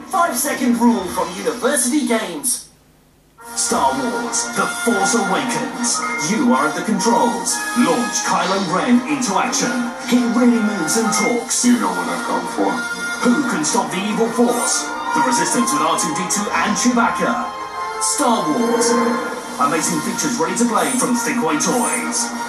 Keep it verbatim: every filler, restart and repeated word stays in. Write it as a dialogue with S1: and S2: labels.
S1: Five second rule from University Games. Star Wars, The Force Awakens. You are at the controls. Launch Kylo Ren into action. He really moves and talks.
S2: You know what I've come for.
S1: Who can stop the evil force? The Resistance with R two D two and Chewbacca. Star Wars. Amazing features ready to play from Thinkway Toys.